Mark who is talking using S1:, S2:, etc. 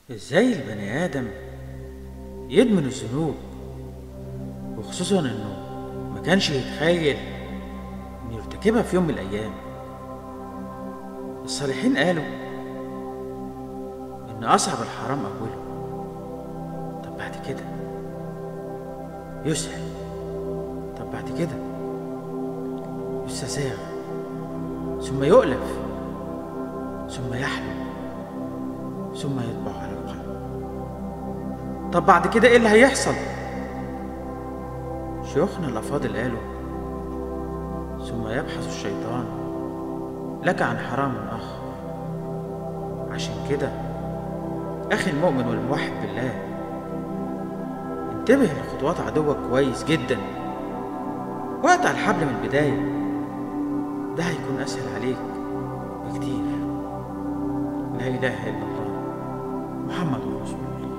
S1: ازاي البني آدم يدمن الذنوب، وخصوصا انه ما كانش يتخيل انه يرتكبها في يوم من الايام. الصالحين قالوا ان اصعب الحرام اوله، طب بعد كده يسهل، طب بعد كده يستساغ، ثم يؤلف، ثم يحلو، ثم يطبع على القلب. طب بعد كده ايه اللي هيحصل؟ شيوخنا الافاضل قالوا ثم يبحث الشيطان لك عن حرام اخر. عشان كده اخي المؤمن والموحد بالله، انتبه لخطوات عدوك كويس جدا، واقطع الحبل من البداية، ده هيكون اسهل عليك بكتير. لا اله الا الله محمد رسول الله.